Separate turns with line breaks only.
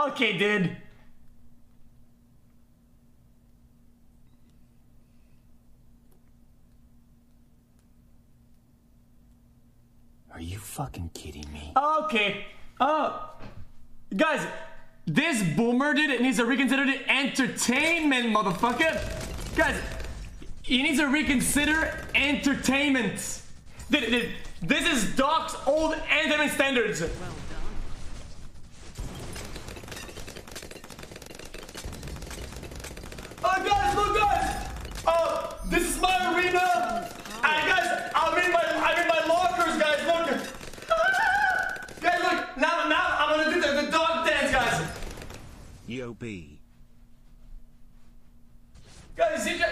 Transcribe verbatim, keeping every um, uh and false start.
Okay, dude.
Are you fucking kidding me?
Okay. Uh, guys, this boomer dude needs to reconsider the entertainment, motherfucker. Guys, he needs to reconsider entertainment. Dude, dude, this is Doc's old entertainment standards. Well done. Oh, guys, look, guys. Oh, this is my arena. And guys, I'm in my, I'm in my lockers, guys. Look. Guys, look. Now, now I'm gonna do the, the dog dance, guys.
Yo, B.
Guys, you